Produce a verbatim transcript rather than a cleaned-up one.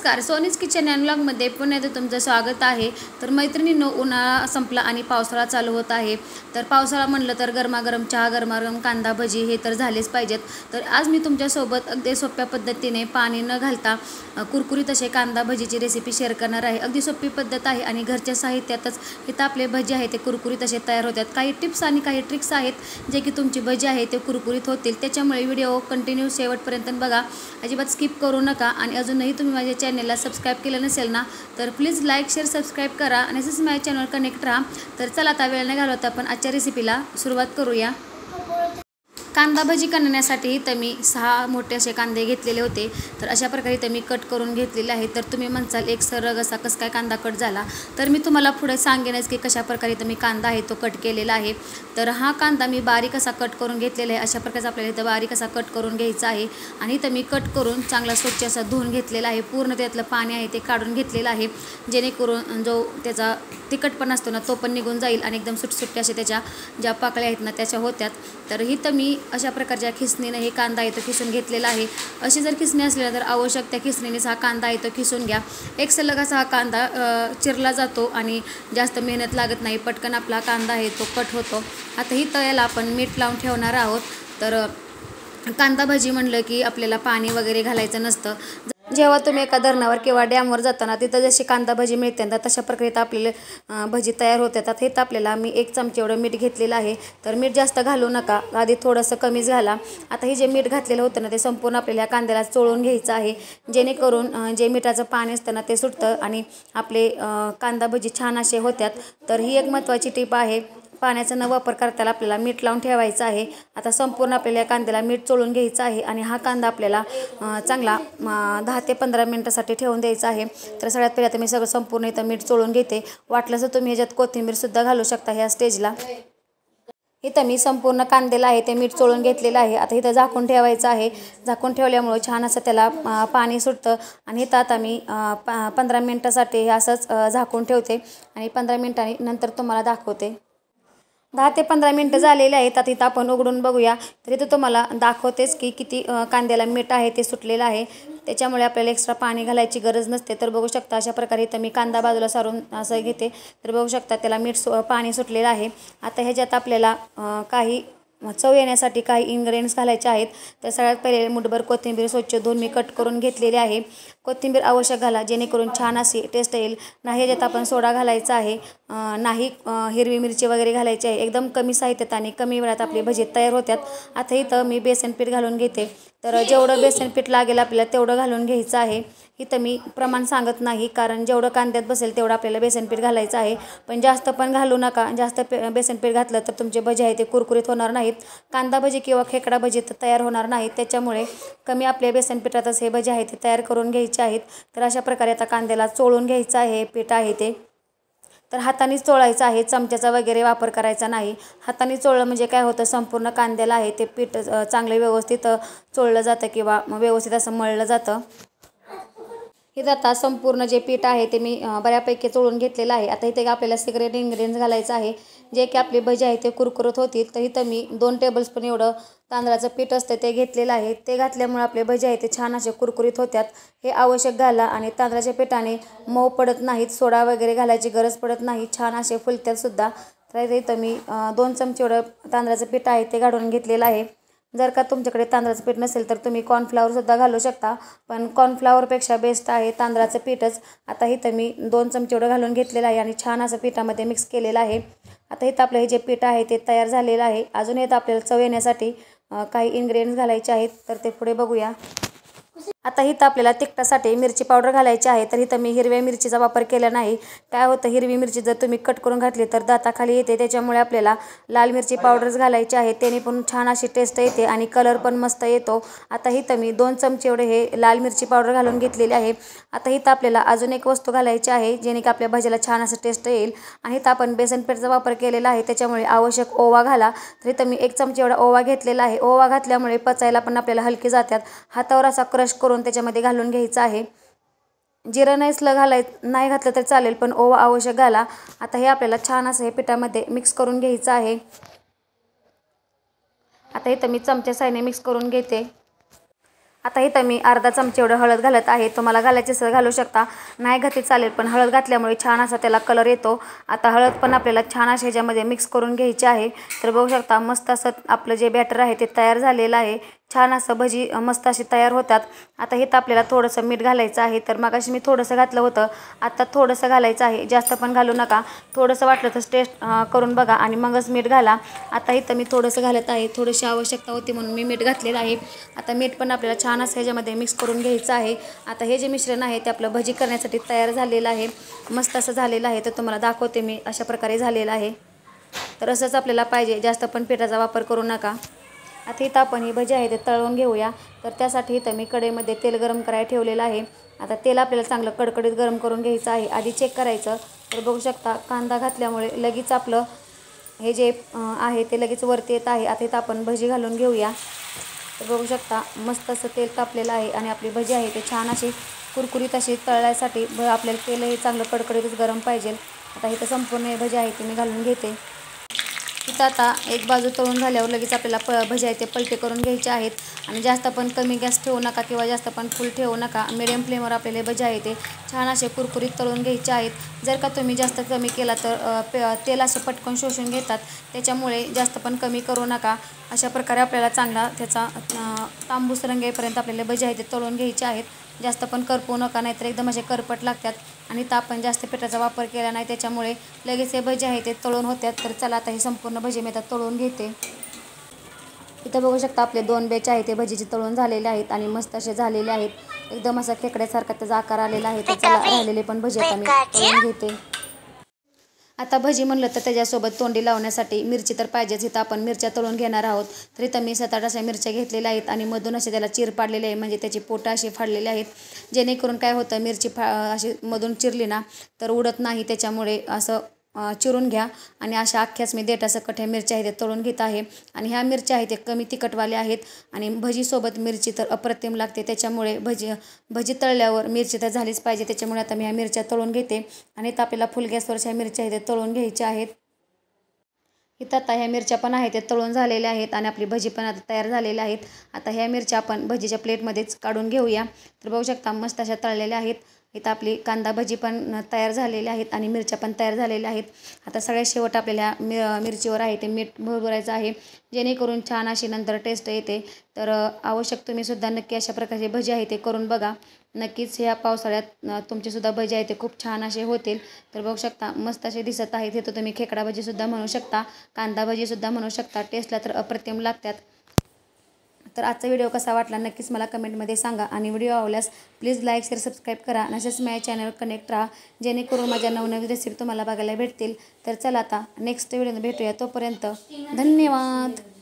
नमस्कार, सोनीज kitchen and व्लॉगमध्ये पुन्हा एकदा तुमचं स्वागत आहे। तर मैत्रिणींनो, उन्हाळा संपला आणि पावसाळा चालू होत आहे। तर पावसाळा म्हणलं तर गरमागरम चहा, गरमागरम कांदा भजी हे तर झालेच पाहिजेत। तर आज मी तुमच्यासोबत अगदी सोप्या पद्धतीने पाणी न घालता कुरकुरीत असे कांदा भजीची रेसिपी शेअर करणार आहे। अगदी सोपी पद्धत आहे आणि घरच्या साहित्यातच इथं आपले भजी आहे ते कुरकुरीत असे तयार होतात। काही टिप्स आणि काही ट्रिक्स आहेत जे की तुमची भजी आहे ते कुरकुरीत होतील। त्याच्यामुळे व्हिडिओ कंटिन्यू शेवटपर्यंत बघा, अजिबात स्किप करू नका। आणि अजूनही तुम्ही माझ्या चॅनलला सबस्क्राईब केलं नसेल ना, तर प्लीज लाईक शेअर सबस्क्राईब करा आणि असंच माझ्या चॅनलवर कनेक्ट राहा। तर चला आता वेळ न घालवता आपण आजच्या रेसिपीला सुरुवात करूया। कांदा भजी करण्यासाठी तर मी सहा मोठे असे कांदे घेतलेले होते। तर अशा प्रकारे तर मी कट करून घेतलेले आहे। तर तुम्ही म्हणसाल एक सरळ असा कसं काय कांदा कट झाला, तर मी तुम्हाला पुढे सांगेनच की कशा प्रकारे तर मी कांदा आहे तो कट केलेला आहे। तर हा कांदा मी बारीक असा कट करून घेतलेला आहे। अशा प्रकारे आपल्याला इथं बारीक असा कट करून घ्यायचा आहे आणि इथं मी कट करून चांगला स्वच्छ असा धुवून घेतलेला आहे। पूर्ण त्यातलं पाणी आहे ते काढून घेतलेलं आहे, जेणेकरून जो त्याचा तिखटपणा असतो ना तो पण निघून जाईल आणि एकदम सुटसुट्टे असे त्याच्या ज्या पाकळ्या आहेत ना त्याच्या होत्यात। तर इथं मी अशा प्रकारच्या खिसणीने हे कांदा आहे तो खिसून घेतलेला आहे। अशी जर खिसणी असली तर आवश्यक त्या खिसणीनेच हा कांदा आहे तो खिसून घ्या। एक सलग असा हा कांदा चिरला जातो आणि जास्त मेहनत लागत नाही, पटकन आपला कांदा आहे तो कट होतो। आता ही तळ्याला आपण मीठ लावून ठेवणार आहोत। तर कांदा भजी म्हणलं की आपल्याला पाणी वगैरे घालायचं नसतं। जेव्हा तुम्ही एका धरणावर किंवा डॅमवर जाताना तिथं जशी कांदा भजी मिळते ना तशा प्रकारे तर आपल्याला भजी तयार होतात। हे तर आपल्याला मी एक चमचे एवढं मीठ घेतलेलं आहे। तर मीठ जास्त घालू नका, आधी थोडंसं कमीच घाला। आता हे जे मीठ घातलेलं होतं ना ते संपूर्ण आपल्याला ह्या कांद्याला चोळून घ्यायचं आहे, जेणेकरून जे मिठाचं पाणी असतं ना ते सुटतं आणि आपले कांदा भजी छान असे होतात। तर ही एक महत्त्वाची टीप आहे, पाण्याचा न वापर करताना आपल्याला मीठ लावून ठेवायचं आहे। आता संपूर्ण आपल्याला या कांद्याला मीठ चोळून घ्यायचं आहे आणि हा कांदा आपल्याला चांगला दहा ते पंधरा मिनटासाठी ठेवून द्यायचा आहे। तर सगळ्यात पहिले आता मी सगळं संपूर्ण इथं मीठ चोळून घेते। वाटलं तर तुम्ही ह्याच्यात कोथिंबीरसुद्धा घालू शकता ह्या स्टेजला। इथं मी संपूर्ण कांद्याला आहे ते मीठ चोळून घेतलेलं आहे। आता इथं झाकून ठेवायचं आहे। झाकून ठेवल्यामुळे छान असं त्याला पाणी सुटतं आणि इथं आता मी पंधरा मिनटासाठी हे असंच झाकून ठेवते आणि पंधरा मिनटांनी नंतर तुम्हाला दाखवते। दहा ते पंधरा मिनटं झालेले आहेत। आता इथं आपण उघडून बघूया, तर इथं तुम्हाला दाखवतेच की किती कांद्याला मीठ आहे ते सुटलेलं आहे। त्याच्यामुळे आपल्याला एक्स्ट्रा पाणी घालायची गरज नसते। तर बघू शकता अशा प्रकारे इथं मी कांदा बाजूला सारून असं घेते, तर बघू शकता त्याला मीठ सु पाणी सुटलेलं आहे। आता ह्याच्यात आपल्याला काही चव येण्यासाठी काही इन्ग्रेडियंट्स घालायचे आहेत। तर सगळ्यात पहिले मुठभर कोथिंबीर स्वच्छ धुवून मी कट करून घेतलेली आहे। कोथिंबीर आवश्यक घाला, जेणेकरून छान अशी टेस्ट येईल। नाही ह्याच्यात आपण सोडा घालायचा आहे, नाही हिरवी मिरची वगैरे घालायची आहे। एकदम कमी साहित्यात आणि कमी वेळात आपली भजी तयार होतात। आता इथं मी बेसन पीठ घालून घेते। तर जेवढं बेसन पीठ लागेल आपल्याला तेवढं घालून घ्यायचं आहे। इथं मी प्रमाण सांगत नाही, कारण जेवढं कांद्यात बसेल तेवढं आपल्याला बेसन पीठ घालायचं आहे। पण जास्त पण घालू नका, जास्त पे बेसन पीठ घातलं तर तुमचे भजी आहे ते कुरकुरीत होणार नाहीत। कांदा भजी किंवा खेकडा भजी तर तयार होणार नाहीत, त्याच्यामुळे कमी आपल्या बेसन पिठातच हे भजी आहे ते तयार करून घ्यायचे आहेत। तर अशा प्रकारे आता कांद्याला चोळून घ्यायचं आहे पीठ आहे ते। तर हातानेच चोळायचं आहे, चमच्याचा वगैरे वापर करायचा नाही। हाताने चोळलं म्हणजे काय होतं, संपूर्ण कांद्याला आहे ते पीठ चांगलं व्यवस्थित चोळलं जातं किंवा व्यवस्थित असं मळलं जातं। इथं आता संपूर्ण जे पीठ आहे ते मी बऱ्यापैकी चोळून घेतलेलं आहे। आता इथे आपल्याला सिक्रेट इन्ग्रेडियंट्स घालायचं आहे, जे की आपली भजी आहे ते कुरकुरीत होतील। तर इथं मी दोन टेबलस्पून एवढं तांदळाचं पीठ असतं ते घेतलेलं आहे। ते घातल्यामुळे आपले भजी आहे ते छान असे कुरकुरीत होतात। हे आवश्यक घाला आणि तांदळाच्या पिठाने मऊ पडत नाहीत, सोडा वगैरे घालायची गरज पडत नाही, छान असे फुलतात सुद्धा। तर इथं मी दोन चमचे एवढं तांदळाचं पीठ आहे ते घालून घेतलेलं आहे। जर का तुमच्याकडे तांदळाचं पीठ नसेल तर तुम्ही कॉर्नफ्लॉवरसुद्धा घालू शकता, पण कॉर्नफ्लॉवरपेक्षा बेस्ट आहे तांदळाचं पीठच। आता इथं मी दोन चमचे एवढं घालून घेतलेलं आहे आणि छान असं पिठामध्ये मिक्स केलेलं आहे। आता इथं आपलं हे जे पीठ आहे ते तयार झालेलं आहे। अजून इथं आपल्याला चव येण्यासाठी काही इन्ग्रेडियंट्स घालायचे आहेत, तर ते पुढे बघूया। आता इथं आपल्याला तिखटासाठी मिरची पावडर घालायची आहे। तर इथं मी हिरव्या मिरचीचा वापर केला नाही। काय होतं, हिरवी मिरची जर तुम्ही कट करून घातली तर दाताखाली येते, त्याच्यामुळे आपल्याला लाल मिरची पावडर्स घालायची आहे, त्याने पण छान अशी टेस्ट येते आणि कलर पण मस्त येतो। आता इथं मी दोन चमचे एवढे हे लाल मिरची पावडर घालून घेतलेली आहे। आता इथं आपल्याला अजून एक वस्तू घालायची आहे, जेणे की आपल्या भाजीला छान असं टेस्ट येईल आणि इथं आपण बेसन पीठचा वापर केलेला आहे, त्याच्यामुळे आवश्यक ओवा घाला। तर इथं मी एक चमचे एवढा ओवा घेतलेला आहे। ओवा घातल्यामुळे पचायला पण आपल्याला हलके जातात। हातावर असा क्रश करून त्याच्यामध्ये घालून घ्यायचं आहे। जिरं नसलं घालाय नाही घातलं तर चालेल, पण ओवा आवश्यक घाला। आता हे आपल्याला छान असं हे पिठामध्ये मिक्स करून घ्यायचं आहे। आता इथं मी चमच्या साहाय्याने मिक्स करून घेते। आता इथं मी अर्धा चमचे एवढं हळद घालत आहे. तुम्हाला घालायची असेल घालू शकता, नाही घातली चालेल, पण हळद घातल्यामुळे छान असा त्याला कलर येतो. आता हळद पण आपल्याला छान अशा ह्याच्यामध्ये मिक्स करून घ्यायची आहे. तर बघू शकता मस्त असं आपलं जे बॅटर आहे ते तयार झालेलं आहे. छान असं भजी मस्त अशी तयार होतात. आता इथं आपल्याला थोडंसं मीठ घालायचं आहे. तर मगाशी मी थोडंसं घातलं होतं, आता थोडंसं घालायचं आहे, जास्त पण घालू नका. थोडंसं वाटलं तर टेस्ट करून बघा आणि मगच मीठ घाला. आता इथं मी थोडंसं घालत आहे, थोडीशी आवश्यकता होती म्हणून मी मीठ घातलेलं आहे. आता मीठ पण आपल्याला छान असं ह्याच्यामध्ये मिक्स करून घ्यायचं आहे. आता हे जे मिश्रण आहे ते आपलं भजी करण्यासाठी तयार झालेलं आहे. मस्त असं झालेलं आहे. तर तुम्हाला दाखवते मी, अशा प्रकारे झालेलं आहे. तर असंच आपल्याला पाहिजे, जास्त पण पिठाचा वापर करू नका. आता इथं आपण ही भजी आहे ते तळून घेऊया. तर त्यासाठी इथं मी कढईमध्ये तेल गरम करायला ठेवलेलं आहे. आता तेल आपल्याला चांगलं कडकडीत गरम करून घ्यायचं आहे. आधी चेक करायचं. तर बघू शकता कांदा घातल्यामुळे लगेच आपलं हे जे आहे ते लगेच वरती येत आहे. आता इथं आपण भजी घालून घेऊया. तर बघू शकता मस्त असं तेल तापलेलं आहे आणि आपली भजी आहे ते छान अशी कुरकुरीत अशी तळण्यासाठी भ आपल्याला तेल हे चांगलं कडकडीतच गरम पाहिजे. आता इथं संपूर्ण हे भजी आहे ते मी घालून घेते. इथं आता एक बाजू तळून झाल्यावर लगेच आपल्याला प भजी आहे ते पलटे करून घ्यायचे आहेत. आणि जास्त पण कमी गॅस ठेवू नका किंवा जास्त पण फुल ठेवू नका. मिडियम फ्लेमवर आपल्याला भजी आहे ते छान असे कुरकुरीत तळून घ्यायचे आहेत. जर का तुम्ही जास्त कमी केला तर तेल असे पटकन शोषून घेतात, त्याच्यामुळे जास्त पण कमी करू नका. अशा प्रकारे आपल्याला चांगला त्याचा तांबूस रंग येईपर्यंत आपल्याला भजी आहे ते तळून घ्यायचे आहेत. जास्त पण करपवू नका, नाहीतर एकदम असे करपट लागतात. आणि इथं आपण जास्त पिठाचा वापर केला नाही, त्याच्यामुळे लगेच हे भजी आहे ते तळून होतात. तर चला आता ही संपूर्ण भजी मी आता तळून घेते. इथं बघू शकता आपले दोन बॅच आहे ते भजीचे तळून झालेले आहेत आणि मस्त असे झालेले आहेत. एकदम असा खेकड्यासारखा त्याचा आकार आलेला आहे. तर चला राहिलेले पण भजी आता मी तळून घेते. आता भजी म्हणलं तर त्याच्यासोबत तोंडी लावण्यासाठी मिरची तर पाहिजेच. इथं आपण मिरच्या तळून घेणार आहोत. तर इथं मी सात आठ अशा मिरच्या घेतलेल्या आहेत आणि मधून असे त्याला चीर पाडलेले आहे, म्हणजे त्याची पोटं अशी फाडलेली आहेत. जेणेकरून काय होतं, मिरची फा अशी मधून चिरली ना तर उडत नाही, त्याच्यामुळे असं चिरून घ्या. आणि अशा अख्ख्याच मी देठासकट ह्या मिरच्या आहेत ते तळून घेत आहे. आणि ह्या मिरच्या आहेत ते कमी तिखटवाल्या आहेत आणि भजीसोबत मिरची तर अप्रतिम लागते. त्याच्यामुळे भजी भजी तळल्यावर मिरची तर झालीच पाहिजे, त्याच्यामुळे आता मी ह्या मिरच्या तळून घेते. आणि इथं आपल्याला फुल गॅसवरच्या ह्या मिरच्या आहेत ते तळून घ्यायच्या आहेत. इथं आता ह्या मिरच्या पण आहेत ते तळून झालेल्या आहेत आणि आपली भजी पण आता तयार झालेल्या आहेत. आता ह्या मिरच्या आपण भजीच्या प्लेटमध्येच काढून घेऊया. तर बघू शकता मस्त अशा तळलेल्या आहेत. इथं आपली कांदा भजी पण तयार झालेली आहेत आणि मिरच्या पण तयार झालेल्या आहेत. आता सगळ्यात शेवट आपल्याला मि मिरचीवर आहे ते मीठ भरभरायचं आहे, जेणेकरून छान अशी नंतर टेस्ट येते. तर आवश्यक तुम्हीसुद्धा नक्की अशा प्रकारचे भजी आहे ते करून बघा. नक्कीच ह्या पावसाळ्यात तुमचेसुद्धा भजी आहे ते खूप छान असे होतील. तर बघू शकता मस्त असे दिसत आहेत. हे तर तुम्ही खेकडा भजीसुद्धा म्हणू शकता, कांदा भजीसुद्धा म्हणू शकता. टेस्टला तर अप्रतिम लागतात. तर आजचा व्हिडिओ कसा वाटला नक्कीच मला कमेंटमध्ये सांगा. आणि व्हिडिओ आवडल्यास प्लीज लाईक शेअर सबस्क्राईब करा. आणि असेच माझ्या चॅनलवर कनेक्ट राहा, जेणेकरून माझ्या नवनवीन रेसिपी तुम्हाला बघायला भेटतील. तर चला आता नेक्स्ट व्हिडिओ भेटूया. तोपर्यंत धन्यवाद.